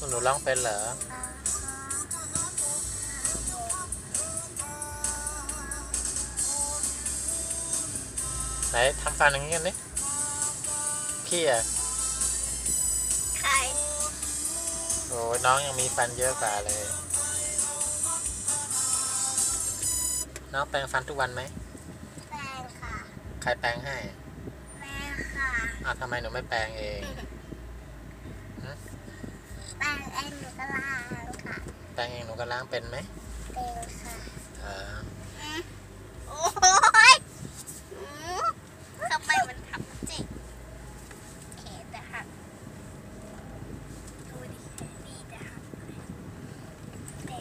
หนูร้องเป็นเหรอไหนทำฟันอย่างนี้กันดิพี่อะใครโอ้น้องยังมีฟันเยอะกว่าเลยน้องแปรงฟันทุกวันไหมแปรงค่ะใครแปรงให้แม่ค่ะทำไมหนูไม่แปรงเองแปรงเองหนูก็ล้างค่ะแปรงเองหนูก็ล้างเป็นไหมเป็นค่ะโอ้ยทำไมมันทำจิกแขนจะหักดูดินี่จะหักแต่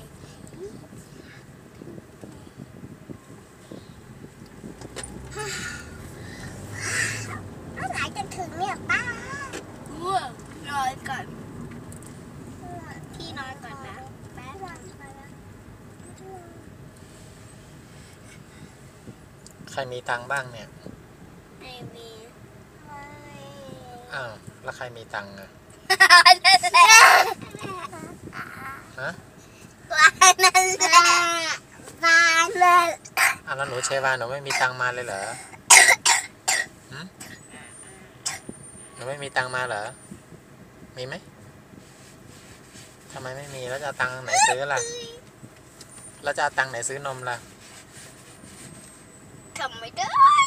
เมื่อไหร่จะถึงเนี่ยป้าง่วงนอนก่อนที่นอนก่อนนะแป๊บนึงใครมีตังค์บ้างเนี่ยไม่มีอ้าวแล้วใครมีตังค์อะฮะวานนั่นแหละวานเลยแล้วหนูเชวาหนูไม่มีตังค์มาเลยเหรอหนูไม่มีตังค์มาเหรอมีไหมทำไมไม่มีแล้วจะเอาตังค์ไหนซื้อล่ะแล้วจะเอาตังค์ไหนซื้อนมล่ะทำไม่ได้